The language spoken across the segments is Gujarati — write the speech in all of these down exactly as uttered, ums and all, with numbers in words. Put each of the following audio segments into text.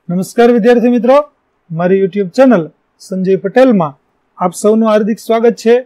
નમસ્કાર વિદ્યાર્થી મિત્રો, મારી યુટ્યુબ ચેનલ સંજય પટેલમાં આપ સૌનું હાર્દિક સ્વાગત છે.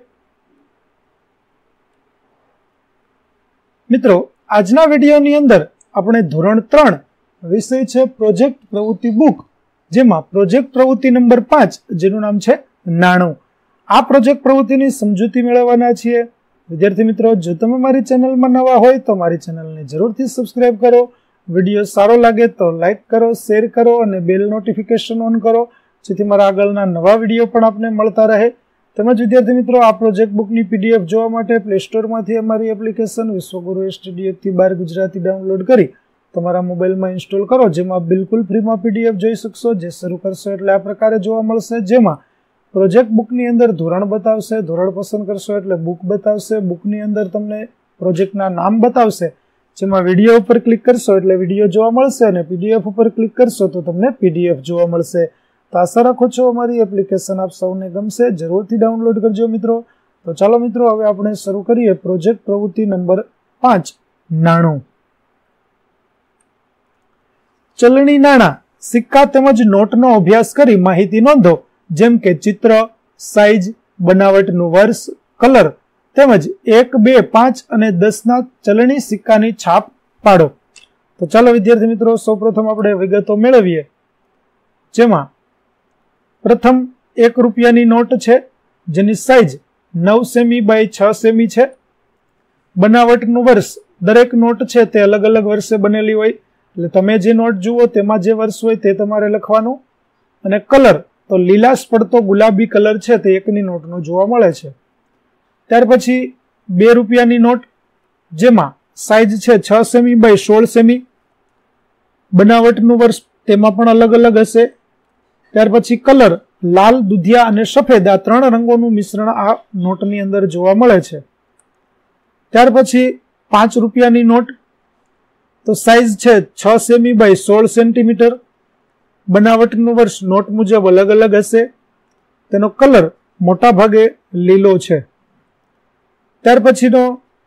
મિત્રો, આજના વિડીયોની અંદર આપણે ધોરણ ત્રણ વિષય છે પ્રોજેક્ટ પ્રવૃત્તિ બુક, જેમાં પ્રોજેક્ટ પ્રવૃત્તિ નંબર પાંચ જેનું નામ છે નાણું. આ પ્રોજેક્ટ પ્રવૃત્તિની સમજૂતી મેળવવાના છીએ. વિદ્યાર્થી મિત્રો, જો તમે મારી ચેનલમાં નવા હોય તો મારી ચેનલને જરૂરથી સબસ્ક્રાઇબ કરો. વિડીયો સારો લાગે તો લાઈક કરો, શેર કરો અને બેલ નોટિફિકેશન ઓન કરો, જેથી મારા આગળના નવા વિડીયો પણ આપને મળતા રહે. તેમજ વિદ્યાર્થી મિત્રો, આ પ્રોજેક્ટ બુકની પીડીએફ જોવા માટે પ્લે સ્ટોરમાંથી અમારી એપ્લિકેશન વિશ્વગુરુ એસટીડી એકથી બાર ગુજરાતી ડાઉનલોડ કરી તમારા મોબાઈલમાં ઇન્સ્ટોલ કરો, જેમાં બિલકુલ ફ્રીમાં પીડીએફ જોઈ શકશો. જે શરૂ કરશો એટલે આ પ્રકારે જોવા મળશે, જેમાં પ્રોજેક્ટ બુકની અંદર ધોરણ બતાવશે, ધોરણ પસંદ કરશો એટલે બુક બતાવશે, બુકની અંદર તમને પ્રોજેક્ટના નામ બતાવશે, જેમાં વિડીયો ઉપર ક્લિક કરશો એટલે વિડીયો જોવા મળશે અને પીડીએફ ઉપર ક્લિક કરશો તો તમને પીડીએફ જોવા મળશે. તો આશા રાખું છું અમારી એપ્લિકેશન આપ સૌને ગમશે. જરૂરથી ડાઉનલોડ કરજો મિત્રો. તો ચાલો મિત્રો, હવે આપણે શરૂ કરીએ પ્રોજેક્ટ પ્રવૃત્તિ નંબર પાંચ નાણું. ચલણી નાણાં, સિક્કા તેમજ નોટનો અભ્યાસ કરી માહિતી નોંધો, જેમ કે ચિત્ર, સાઇઝ, બનાવટનું વર્ષ, કલર તેમજ એક, બે, પાંચ અને દસ ના ચલણી સિક્કાની છાપ પાડો. તો ચાલો વિદ્યાર્થી મિત્રો, સૌપ્રથમ આપણે વિગતો મેળવીએ. જેમાં પ્રથમ એક રૂપિયાની નોટ છે, જેની સાઇઝ નવ સેમી બાય છ સેમી છે. બનાવટનું વર્ષ, દરેક નોટ છે તે અલગ અલગ વર્ષે બનેલી હોય, એટલે તમે જે નોટ જુઓ તેમાં જે વર્ષ હોય તે તમારે લખવાનું. અને કલર, તો લીલાશ પડતો ગુલાબી કલર છે તે એકની નોટનો જોવા મળે છે. ત્યાર પછી બે રૂપિયાની નોટ, જેમાં સાઇઝ છે છ સેમી બાય સોળ સેમી. બનાવટનું વર્ષ તેમાં પણ અલગ અલગ હશે. ત્યાર પછી કલર, લાલ, દુધિયા અને સફેદ આ ત્રણ રંગોનું મિશ્રણ આ નોટની અંદર જોવા મળે છે. ત્યાર પછી પાંચ રૂપિયાની નોટ, તો સાઇઝ છે છ સેમી બાય સોળ સેન્ટીમીટર. બનાવટનું વર્ષ નોટ મુજબ અલગ અલગ હશે. તેનો કલર મોટા ભાગે લીલો છે. ત્યાર પછીનો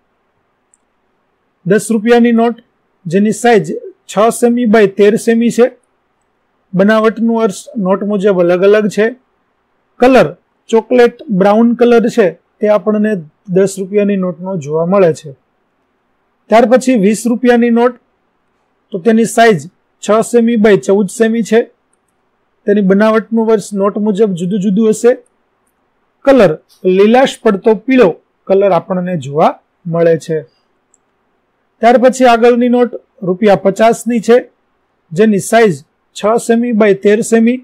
દસ રૂપિયાની નોટ, જેની સાઇઝ છ સેમી બાય તેર સેમી છે. બનાવટનું વર્ષ નોટ મુજબ અલગ અલગ છે. કલર ચોકલેટ બ્રાઉન કલર છે તે આપણને દસ રૂપિયાની નોટનો જોવા મળે છે. ત્યાર પછી વીસ રૂપિયાની નોટ, તો તેની સાઇઝ છ સેમી બાય ચૌદ સેમી છે. તેની બનાવટનું વર્ષ નોટ મુજબ જુદું જુદું હશે. કલર લીલાશ પડતો પીળો કલર આપણને જોવા મળે છે. ત્યાર પછી આગળની નોટ રૂપિયા પચાસ ની છે, જેની સાઇઝ છ સેમી બાય તેર સેમી.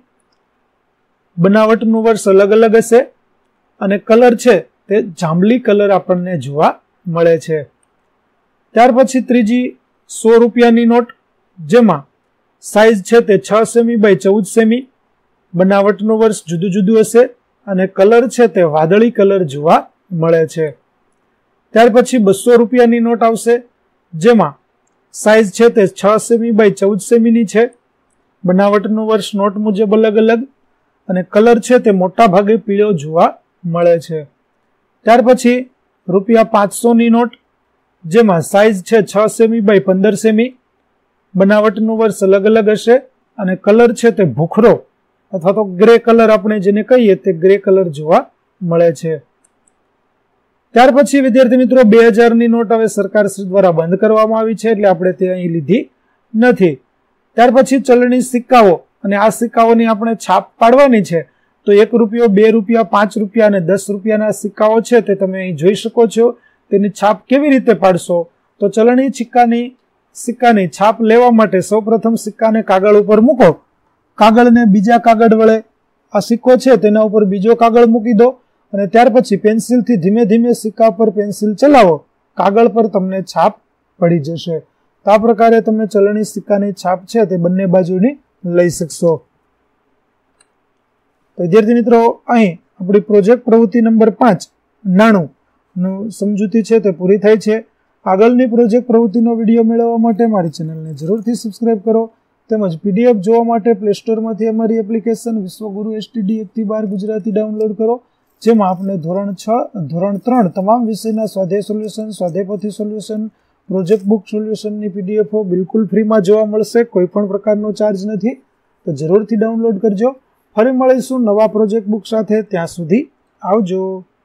બનાવટનું વર્ષ અલગ અલગ હશે અને કલર છે તે જાંબલી કલર આપણને જોવા મળે છે. ત્યાર પછી ત્રીજી સો રૂપિયાની નોટ, જેમાં સાઇઝ છે તે છ સેમી બાય ચૌદ સેમી. બનાવટનું વર્ષ જુદું જુદું હશે અને કલર છે તે વાદળી કલર જોવા મળે છે. ત્યાર પછી બસો રૂપિયાની નોટ આવશે, જેમાં સાઇઝ છે તે છ સેમી બાય ચૌદ સેમીની છે. બનાવટનું વર્ષ નોટ મુજબ અલગ અલગ અને કલર છે તે મોટા ભાગે પીળો જોવા મળે છે. ત્યાર પછી રૂપિયા પાંચસો ની નોટ, જેમાં સાઇઝ છે છ સેમી બાય પંદર સેમી. બનાવટનું વર્ષ અલગ અલગ હશે અને કલર છે તે ભૂખરો અથવા તો ગ્રે કલર આપણે જેને કહીએ તે ગ્રે કલર જોવા મળે છે. ત્યાર પછી વિદ્યાર્થી મિત્રો, બે હજાર ની નોટ હવે સરકાર દ્વારા બંધ કરવામાં આવી છે, એટલે આપણે તે અહીં લીધી નથી. ત્યાર પછી ચલણી સિક્કાઓ, અને આ સિક્કાઓની આપણે છાપ પાડવાની છે. તો એક રૂપિયો, બે રૂપિયા, પાંચ રૂપિયા અને દસ રૂપિયાના સિક્કાઓ છે તે તમે અહીં જોઈ શકો છો. તેની છાપ કેવી રીતે પાડશો? તો ચલણી સિક્કાની સિક્કાની છાપ લેવા માટે સૌપ્રથમ સિક્કાને કાગળ ઉપર મૂકો. કાગળને બીજા કાગળ વડે, આ સિક્કો છે તેના ઉપર બીજો કાગળ મૂકી દો અને ત્યાર પછી પેન્સિલથી ધીમે ધીમે સિક્કા પર પેન્સિલ ચલાવો. કાગળ પર તમને છાપ પડી જશે. તો આ પ્રકારે તમે ચલણી સિક્કાની છાપ છે તે બંને બાજુની લઈ શકશો. તો વિદ્યાર્થી મિત્રો, અહીં આપણી પ્રોજેક્ટ પ્રવૃત્તિ નંબર પાંચ નાણું નું સમજૂતી છે તે પૂરી થાય છે. આગળની પ્રોજેક્ટ પ્રવૃત્તિનો વિડીયો મેળવવા માટે મારી ચેનલને જરૂરથી સબસ્ક્રાઇબ કરો. તેમજ પીડીએફ જોવા માટે પ્લે સ્ટોરમાંથી અમારી એપ્લિકેશન વિશ્વગુરુ એસટીડી એકથી બાર ગુજરાતી ડાઉનલોડ કરો, જેમાં આપણે ધોરણ છ, ધોરણ ત્રણ તમામ વિષયના સ્વાધ્યાય સોલ્યુશન, સ્વાધ્યાયપોથી સોલ્યુશન, પ્રોજેક્ટ બુક સોલ્યુશનની પીડીએફો બિલકુલ ફ્રીમાં જોવા મળશે. કોઈ પણ પ્રકારનો ચાર્જ નથી. તો જરૂરથી ડાઉનલોડ કરજો. ફરી મળીશું નવા પ્રોજેક્ટ બુક સાથે. ત્યાં સુધી આવજો.